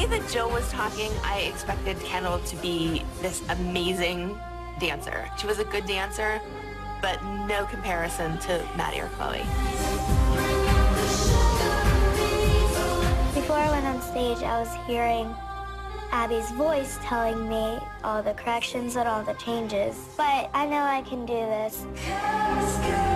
that Jill was talking, I expected Kendall to be this amazing dancer. She was a good dancer, but no comparison to Maddie or Chloe. Before I went on stage, I was hearing Abby's voice telling me all the corrections and all the changes. But I know I can do this.